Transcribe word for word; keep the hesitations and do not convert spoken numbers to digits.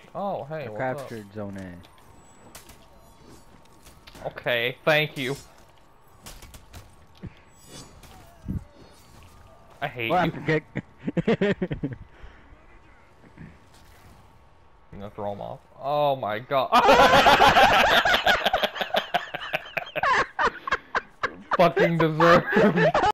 Oh, hey, I what's captured Zone A. up? Okay, thank you. I hate Well, you. I'm kick. I'm gonna throw him off. Oh my god. Fucking deserved.